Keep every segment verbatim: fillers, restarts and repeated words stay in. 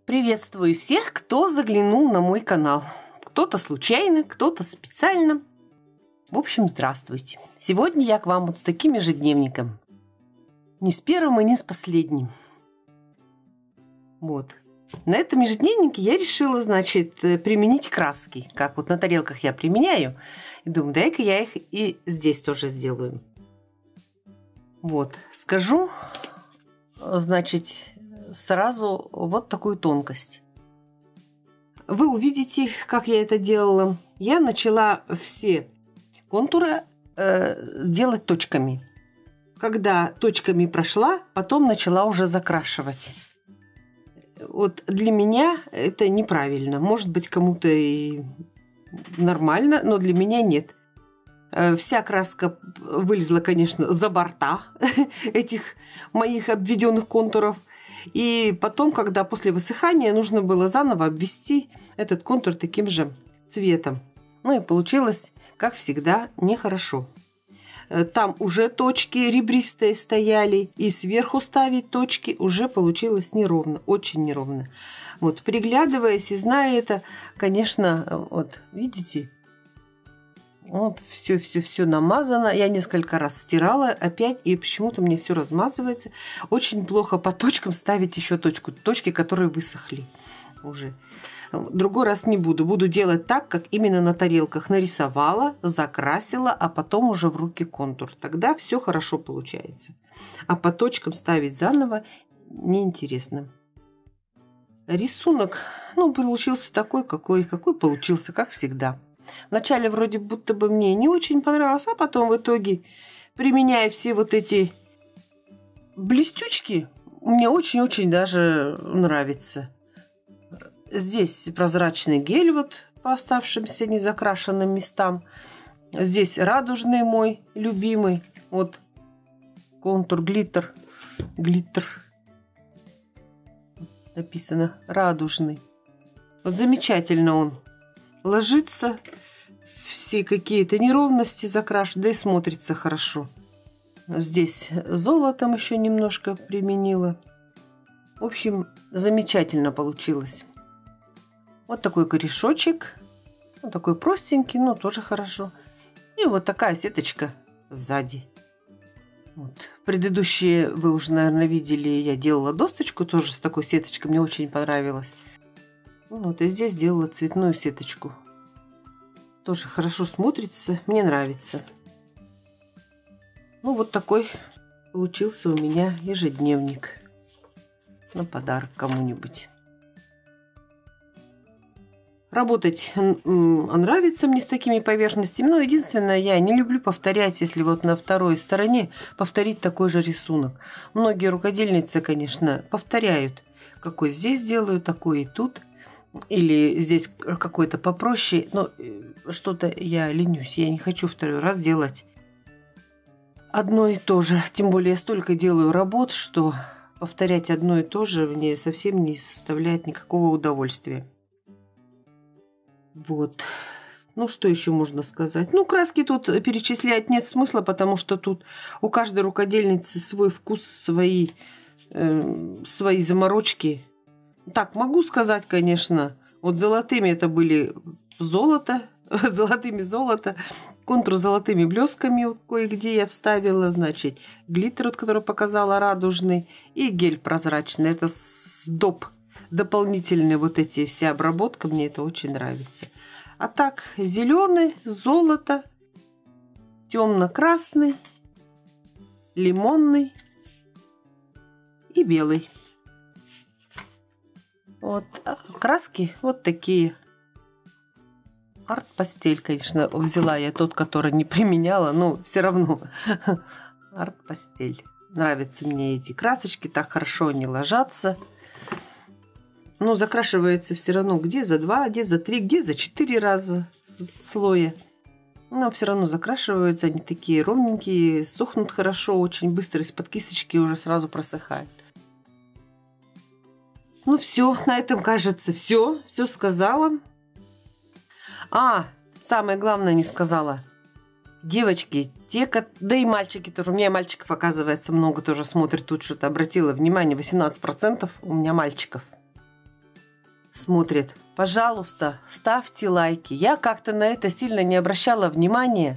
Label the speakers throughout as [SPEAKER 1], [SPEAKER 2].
[SPEAKER 1] Приветствую всех, кто заглянул на мой канал. Кто-то случайно, кто-то специально. В общем, здравствуйте. Сегодня я к вам вот с таким ежедневником. Не с первым и не с последним. Вот. На этом ежедневнике я решила, значит, применить краски. Как вот на тарелках я применяю. И думаю, дай-ка я их и здесь тоже сделаю. Вот. Скажу, значит, сразу вот такую тонкость. Вы увидите, как я это делала. Я начала все контуры э, делать точками. Когда точками прошла, потом начала уже закрашивать. Вот для меня это неправильно. Может быть, кому-то и нормально, но для меня нет. Вся краска вылезла, конечно, за борта этих моих обведенных контуров. И потом, когда после высыхания нужно было заново обвести этот контур таким же цветом. Ну и получилось, как всегда, нехорошо. Там уже точки ребристые стояли, и сверху ставить точки уже получилось неровно, очень неровно. Вот, приглядываясь и зная это, конечно, вот, видите, вот все-все-все намазано. Я несколько раз стирала опять, и почему-то мне все размазывается. Очень плохо по точкам ставить еще точку. Точки, которые высохли уже. Другой раз не буду. Буду делать так, как именно на тарелках. Нарисовала, закрасила, а потом уже в руки контур. Тогда все хорошо получается. А по точкам ставить заново неинтересно. Рисунок, ну, получился такой, какой, какой получился, как всегда. Вначале вроде будто бы мне не очень понравился, а потом в итоге, применяя все вот эти блестючки, мне очень-очень даже нравится. Здесь прозрачный гель вот по оставшимся незакрашенным местам. Здесь радужный мой любимый. Вот контур, глиттер. Глиттер. Написано радужный. Вот замечательно он ложится. Все какие-то неровности закрашены, да и смотрится хорошо. Здесь золотом еще немножко применила. В общем, замечательно получилось. Вот такой корешочек. Вот такой простенький, но тоже хорошо. И вот такая сеточка сзади. Вот. Предыдущие вы уже, наверное, видели, я делала досточку тоже с такой сеточкой. Мне очень понравилось. Вот, и здесь сделала цветную сеточку. Тоже хорошо смотрится, мне нравится. Ну, вот такой получился у меня ежедневник. На подарок кому-нибудь. Работать нравится мне с такими поверхностями. Но единственное, я не люблю повторять, если вот на второй стороне повторить такой же рисунок. Многие рукодельницы, конечно, повторяют. Какой здесь делаю, такой и тут. Или здесь какой-то попроще. Но что-то я ленюсь. Я не хочу второй раз делать одно и то же. Тем более я столько делаю работ, что повторять одно и то же мне совсем не составляет никакого удовольствия. Вот. Ну, что еще можно сказать? Ну, краски тут перечислять нет смысла, потому что тут у каждой рукодельницы свой вкус, свои, э, свои заморочки. Так, могу сказать, конечно, вот золотыми это были золото, золотыми золото, контур золотыми блесками вот кое-где я вставила, значит, глиттер, вот, который показала, радужный, и гель прозрачный. Это сдоб, дополнительные вот эти вся обработка, мне это очень нравится. А так, зеленый, золото, темно-красный, лимонный и белый. Вот краски вот такие. Арт-пастель, конечно, взяла я тот, который не применяла, но все равно арт-пастель. Нравятся мне эти красочки, так хорошо они ложатся. Но закрашивается все равно где за два, где за три, где за четыре раза слоя. Но все равно закрашиваются, они такие ровненькие, сохнут хорошо, очень быстро из-под кисточки уже сразу просыхают. Ну все, на этом, кажется, все. Все сказала. А, самое главное не сказала. Девочки, те, да и мальчики тоже. У меня мальчиков, оказывается, много тоже смотрят. Тут что-то обратила внимание. восемнадцать процентов у меня мальчиков. смотрят, пожалуйста, ставьте лайки. Я как-то на это сильно не обращала внимания.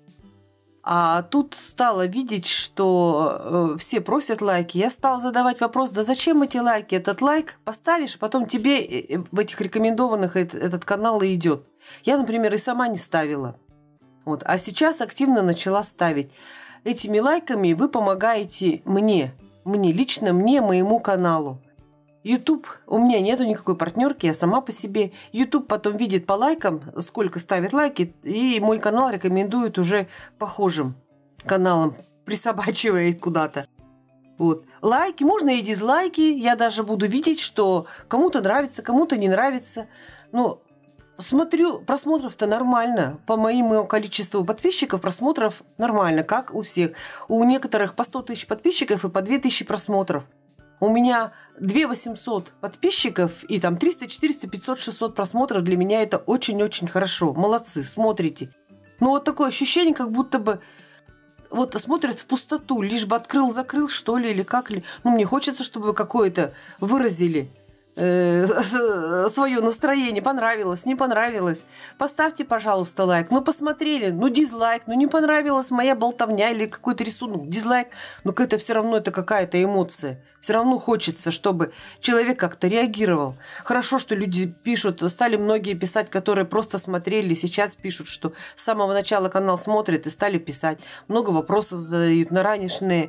[SPEAKER 1] А тут стала видеть, что э, все просят лайки. Я стала задавать вопрос, да зачем эти лайки? Этот лайк поставишь, потом тебе в этих рекомендованных этот, этот канал и идет. Я, например, и сама не ставила. Вот. А сейчас активно начала ставить. Этими лайками вы помогаете мне, мне лично, мне, моему каналу. YouTube, у меня нету никакой партнерки, я сама по себе. YouTube потом видит по лайкам, сколько ставит лайки, и мой канал рекомендует уже похожим каналам, присобачивает куда-то. Вот. Лайки, можно и дизлайки, я даже буду видеть, что кому-то нравится, кому-то не нравится. Но смотрю, просмотров-то нормально. По моему количеству подписчиков просмотров нормально, как у всех. У некоторых по сто тысяч подписчиков и по две тысячи просмотров. У меня две тысячи восемьсот подписчиков и там триста, четыреста, пятьсот, шестьсот просмотров. Для меня это очень-очень хорошо. Молодцы, смотрите. Но вот такое ощущение, как будто бы вот смотрят в пустоту. Лишь бы открыл-закрыл, что ли, или как ли. Ну, мне хочется, чтобы вы какое-то выразили э, свое настроение. Понравилось, не понравилось. Поставьте, пожалуйста, лайк. Ну, посмотрели, ну, дизлайк. Ну, не понравилась моя болтовня или какой-то рисунок. Дизлайк. Но это все равно это какая-то эмоция. Все равно хочется, чтобы человек как-то реагировал. Хорошо, что люди пишут, стали многие писать, которые просто смотрели, сейчас пишут, что с самого начала канал смотрят и стали писать. Много вопросов задают на ранешние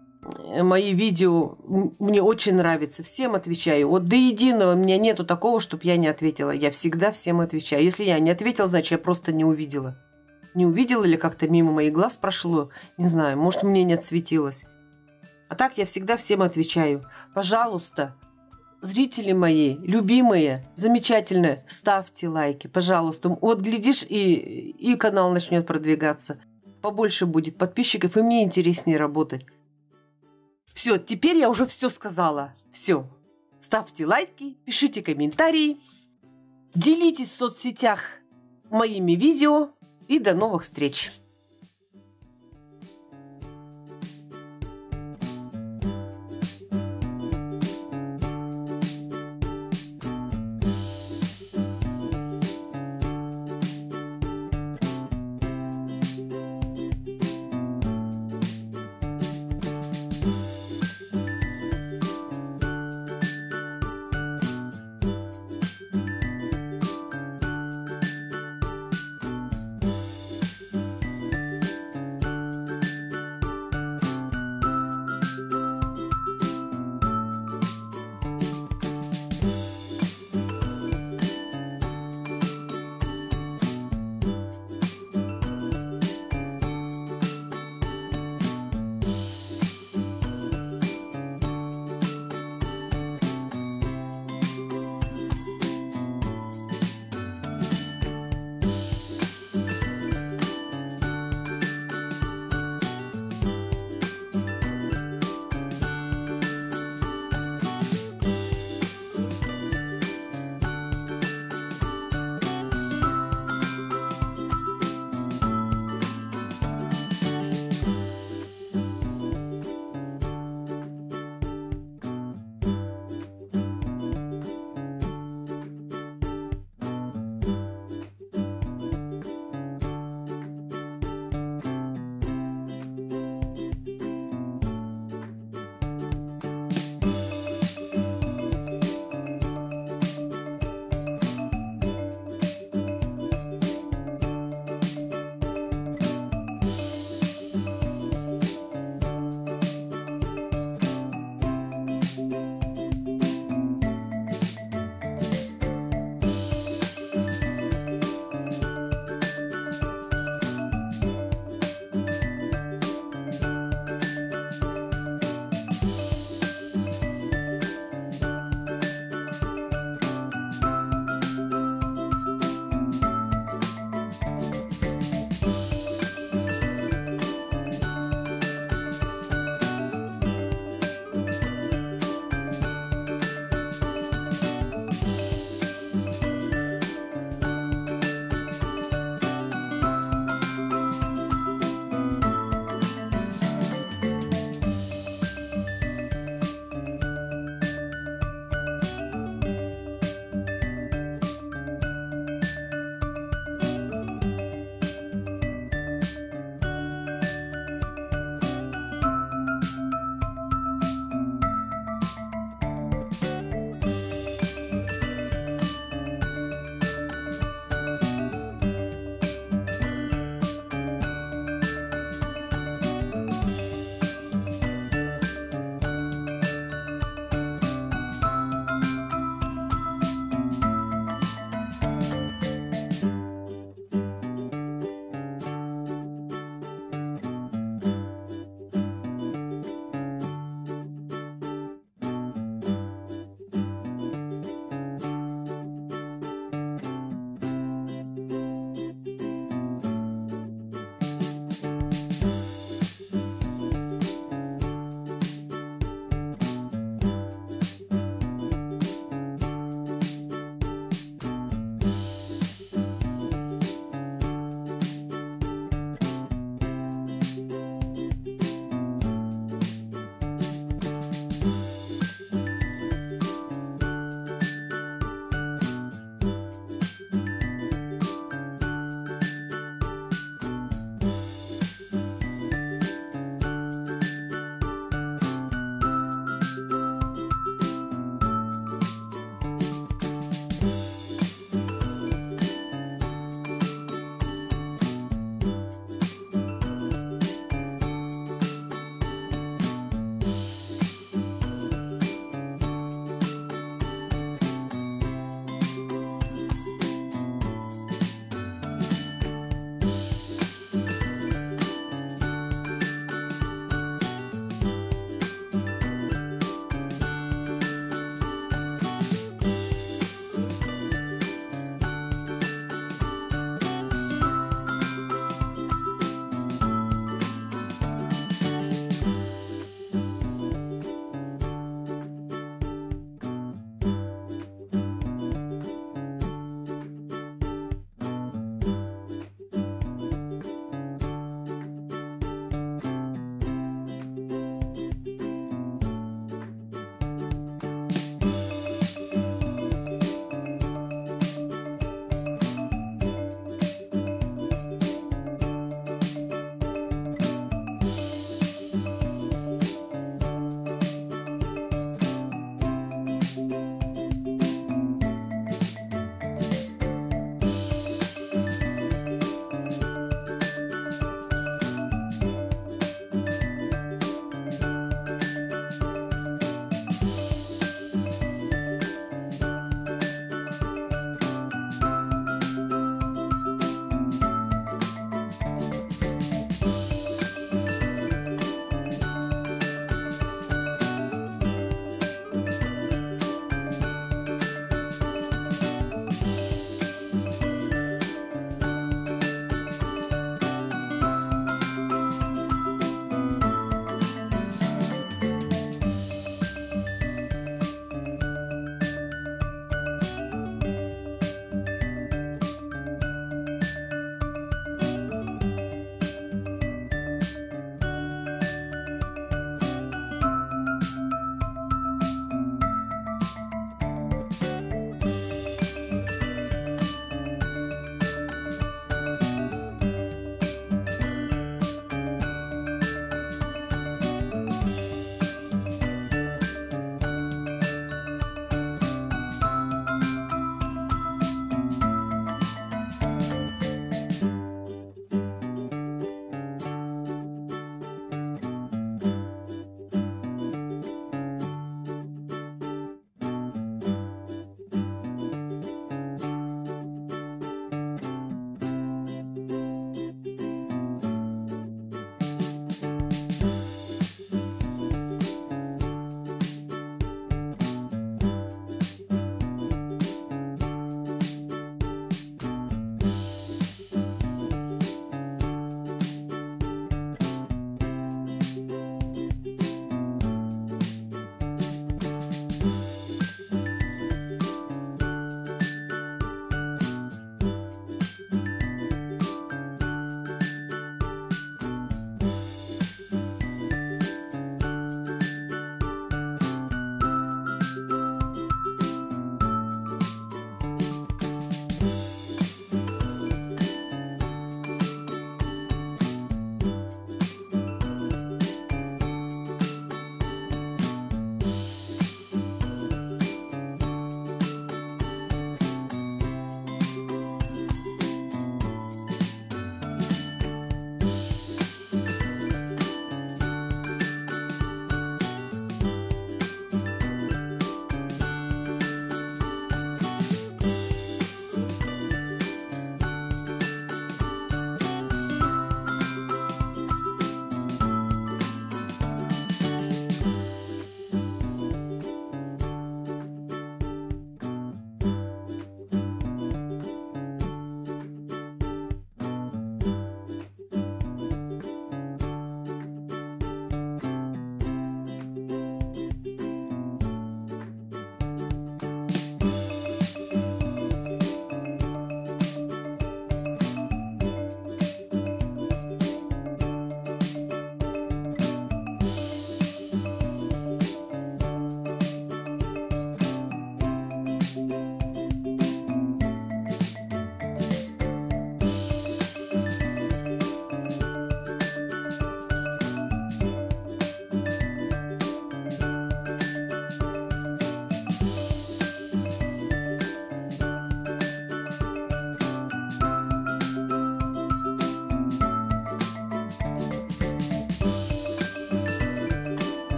[SPEAKER 1] мои видео. Мне очень нравится, всем отвечаю. Вот до единого у меня нету такого, чтобы я не ответила. Я всегда всем отвечаю. Если я не ответила, значит, я просто не увидела. Не увидела или как-то мимо моих глаз прошло. Не знаю, может, мне не отсветилось. А так я всегда всем отвечаю. Пожалуйста, зрители мои, любимые, замечательные, ставьте лайки, пожалуйста. Вот глядишь, и, и канал начнет продвигаться. Побольше будет подписчиков, и мне интереснее работать. Все, теперь я уже все сказала. Все. Ставьте лайки, пишите комментарии, делитесь в соцсетях моими видео и до новых встреч.